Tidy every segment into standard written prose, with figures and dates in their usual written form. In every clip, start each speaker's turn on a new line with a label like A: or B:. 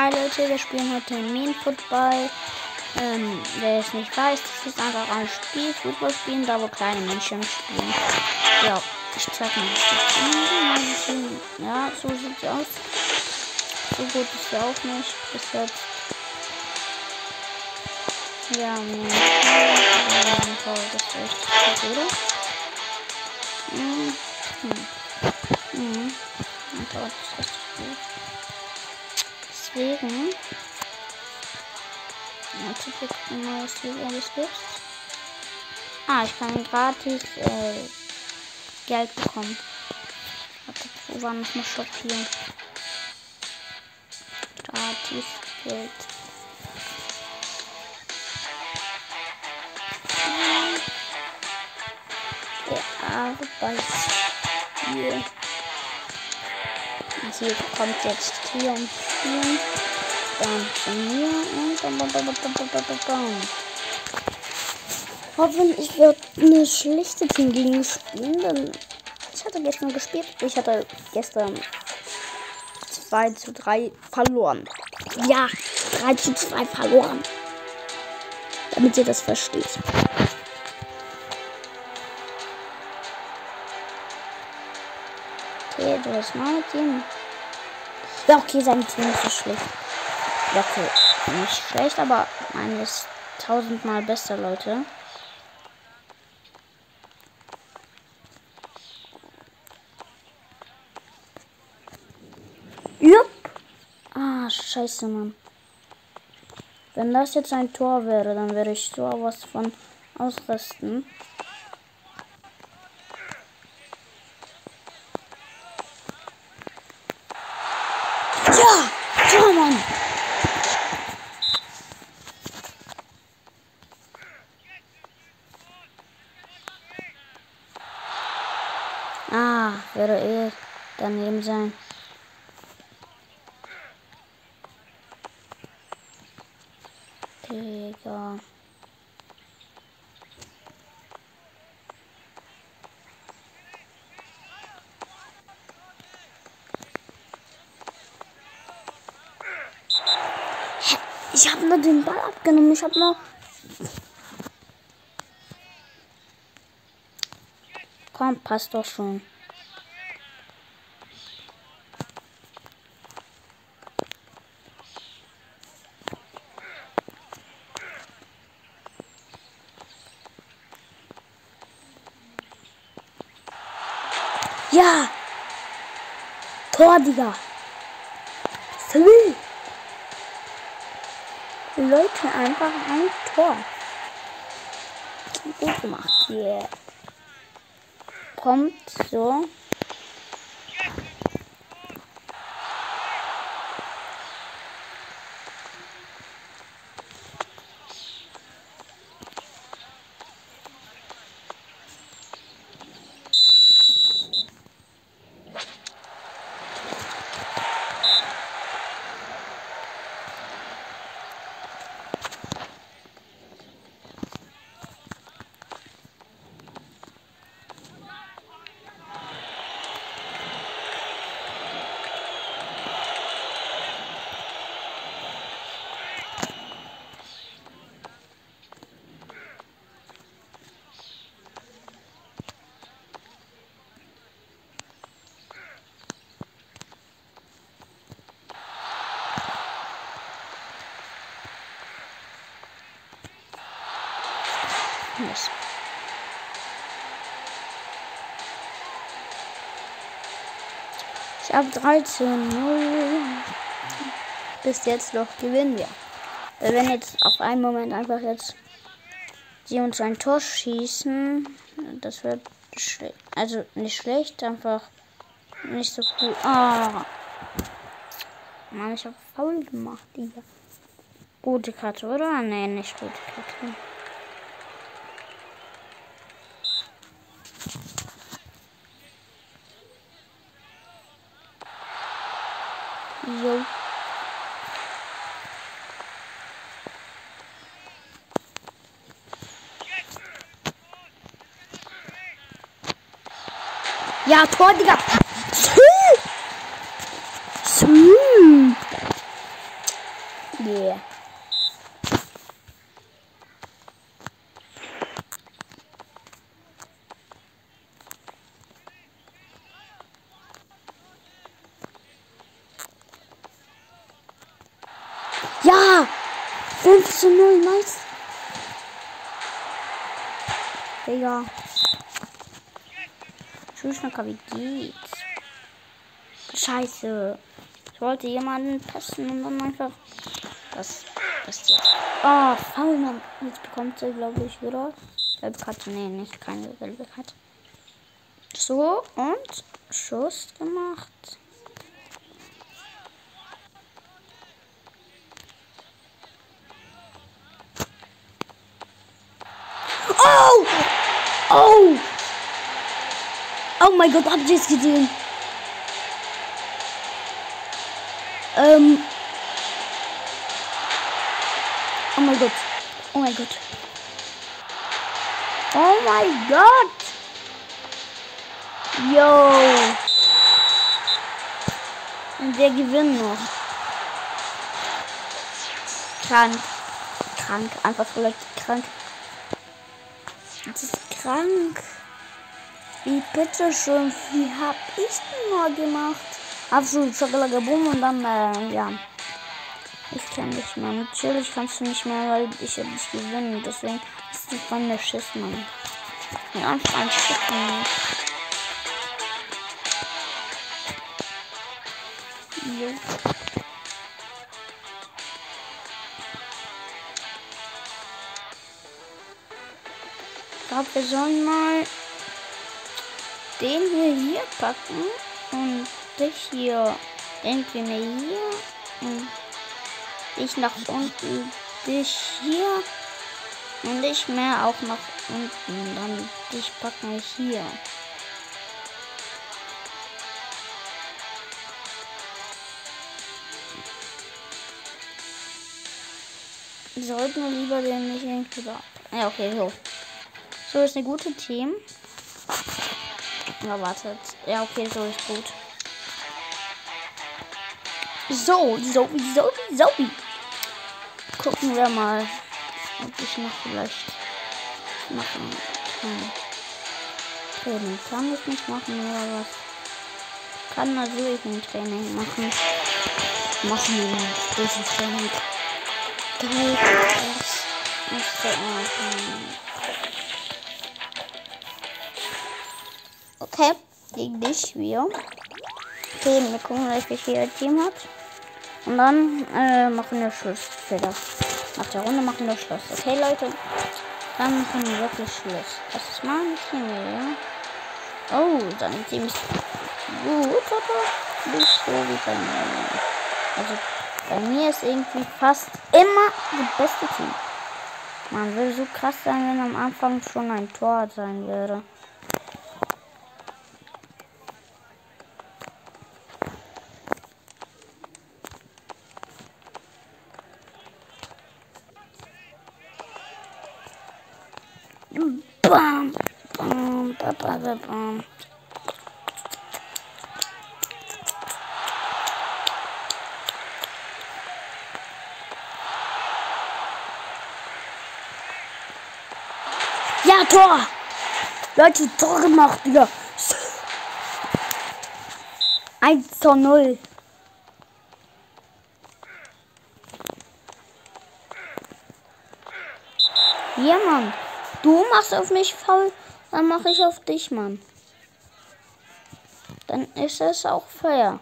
A: Hi Leute, wir spielen heute Main Football. Wer es nicht weiß, das ist einfach ein Spiel, Fußball spielen, da wo kleine Menschen spielen. Ja, ich zeig mal das Spiel. Ja, so sieht's aus. So gut ist er auch nicht bis jetzt. Ja, das ist echt gut, oder? Mein Tor ist richtig gut. Deswegen. Jetzt gucken wir mal, was hier alles gibt. Ah, ich kann gratis Geld bekommen. Warte, wo war noch mal Shop hier? Gratis Geld. Der Arbeitsspiel. Sie kommt jetzt hier und hier. Dann von hier und dann. Hoffentlich wird eine schlechte Team gegen mich spielen, denn ich hatte gestern gespielt. Ich hatte gestern 2:3 verloren. Ja, 3:2 verloren. Damit ihr das versteht. Okay, du hast mein Team. Ja, okay, sein Team ist so schlecht. Ja, okay, nicht schlecht, aber meine ist 1000-mal besser, Leute. Jupp. Ah, scheiße, Mann. Wenn das jetzt ein Tor wäre, dann wäre ich sowas von ausrasten. Ja! Tor, Mann! Ah, würde daneben sein. Digga. Ich habe nur den Ball abgenommen. Ich habe noch. Komm, passt doch schon. Ja! Tor, Digga! Leute, einfach ein Tor. Gut gemacht. Yeah. Kommt so. Ich habe 13:0. Bis jetzt noch gewinnen wir. Wenn jetzt auf einen Moment einfach jetzt die uns ein Tor schießen, das wird schlecht. Also nicht schlecht, einfach nicht so cool. Ah. Mann, ich habe faul gemacht, Digga. Gute Karte, oder? Nee, nicht gute Karte. Jo. Ja, Tor, Digga. Yeah. Ja! 5:0, nice. Digga. Schulschnacker, wie geht's? Scheiße. Ich wollte jemanden passen und dann einfach. Das ist jetzt. Oh, faul, Mann. Jetzt bekommt sie, glaube ich, wieder. Gelbe Karte. Nee, nicht keine gelbe Karte. So, und Schuss gemacht. Oh! Oh! Oh mein Gott, habt ihr es gesehen? Oh mein Gott. Oh mein Gott. Oh mein Gott. Yo. Und wir gewinnen noch. Krank. Krank. Einfach vielleicht krank. Das ist krank. Wie bitte schon, wie hab ich denn mal gemacht? Absolut Schokolade-Boom und dann, ja. Ich kann nicht mehr. Natürlich kannst du nicht mehr, weil ich ja nicht gewinnen. Deswegen ist das von der Schiss, Mann. Ja, ein Schiffen. Jo. Ich glaube, wir sollen mal den hier packen und dich hier irgendwie mehr hier und dich nach unten, dich hier und dich mehr auch nach unten. Dann dich packen wir hier. Sollten wir lieber den nicht irgendwie da. Ja, okay, so. So ist eine gute Team. Aber wartet. Ja, okay, so ist gut. So. Gucken wir mal, ob ich noch vielleicht machen kann. Training kann ich nicht machen oder was? Kann natürlich ein Training machen. Machen wir dieses Training. Geil. Okay, gegen dich wir. Okay, wir gucken, welches hier Team hat. Und dann machen wir Schluss. Nach der Runde machen wir Schluss. Okay, Leute. Dann machen wir wirklich Schluss. Das ist mein Team, ja. Oh, dein Team ist gut, oder? Nicht so wie bei mir. Also, bei mir ist irgendwie fast immer das beste Team. Man würde so krass sein, wenn am Anfang schon ein Tor sein würde. Bam, bam, bam, bam, bam. Ja, Tor! Leute, Tor gemacht, Digga. 1:0. Ja, Mann. Du machst auf mich faul, dann mache ich auf dich, Mann. Dann ist es auch fair.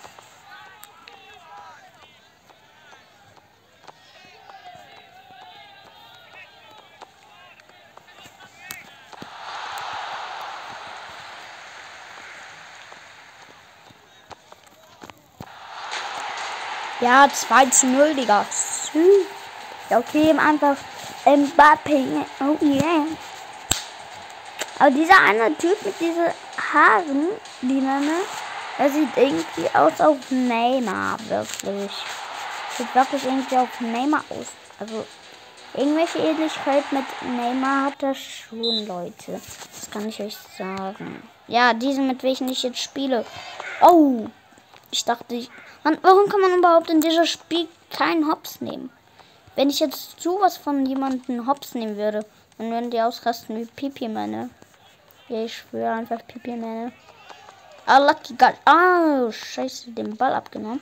A: Ja, 2:0, Digga. Ja, okay, einfach Mbappé. Oh yeah. Aber dieser eine Typ mit diesen Haaren, die Nenne, er sieht irgendwie aus auf Neymar, wirklich. Sieht wirklich irgendwie auf Neymar aus. Also, irgendwelche Ähnlichkeit mit Neymar hat er schon, Leute. Das kann ich euch sagen. Ja, diesen, mit welchen ich jetzt spiele. Oh, ich dachte, Mann, warum kann man überhaupt in diesem Spiel keinen Hops nehmen? Wenn ich jetzt sowas von jemandem Hops nehmen würde, dann würden die ausrasten wie Pipi-Männer. Ja, ich schwöre einfach Pipi-Männer. Ah, Lucky God. Ah, scheiße, den Ball abgenommen.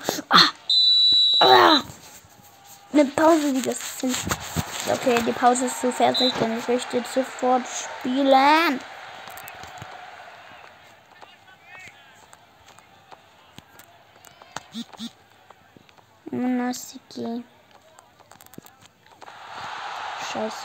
A: Eine Pause, wie das sind. Okay, die Pause ist zu fertig, denn ich möchte jetzt sofort spielen. Nasiki. Scheiße.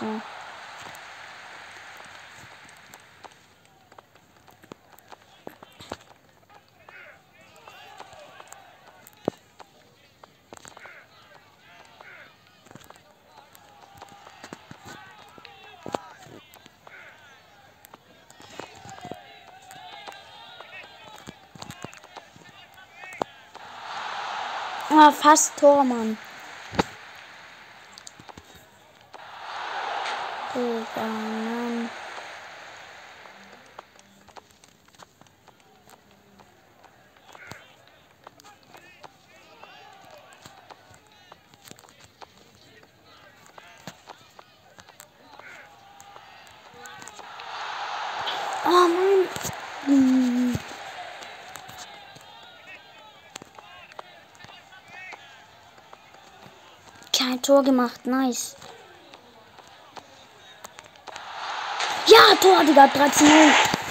A: Ah, fast Tor, Mann. Mann. Oh Mann. Kein Tor gemacht, nice. Ja, Tor, Digga, 13-0.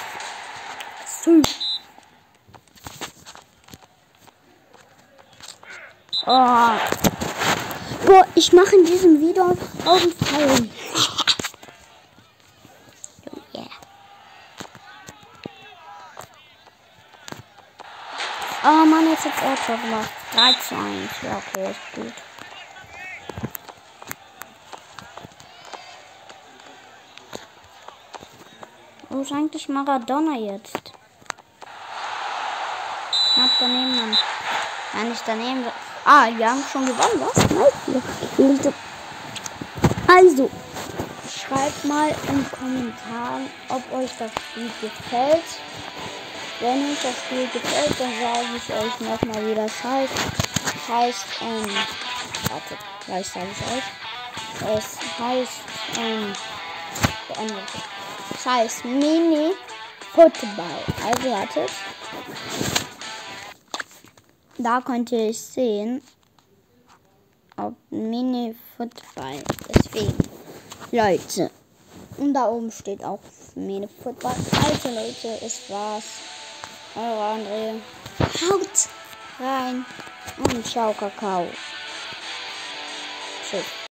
A: Oh. Boah, ich mache in diesem Video 1000 Fallen. Oh yeah. Oh Mann, jetzt hat's auch Tor gemacht. 3:1. Ja, okay, ist gut. Wo ist eigentlich Maradona jetzt? Knapp daneben, Mann. Ja, nicht daneben. Ah, wir haben schon gewonnen, was? Nice. Also, schreibt mal in den Kommentaren, ob euch das Spiel gefällt. Wenn euch das Spiel gefällt, dann sage ich euch nochmal, wie das heißt. Warte, gleich sage ich euch. Es heißt, das heißt Mini Football. Also wartet. Da könnt ihr es sehen. Ob Mini Football. Deswegen. Leute. Und da oben steht auch Mini Football. Also Leute, es war's. Eure André. Haut rein. Und ciao, Kakao. Tschüss.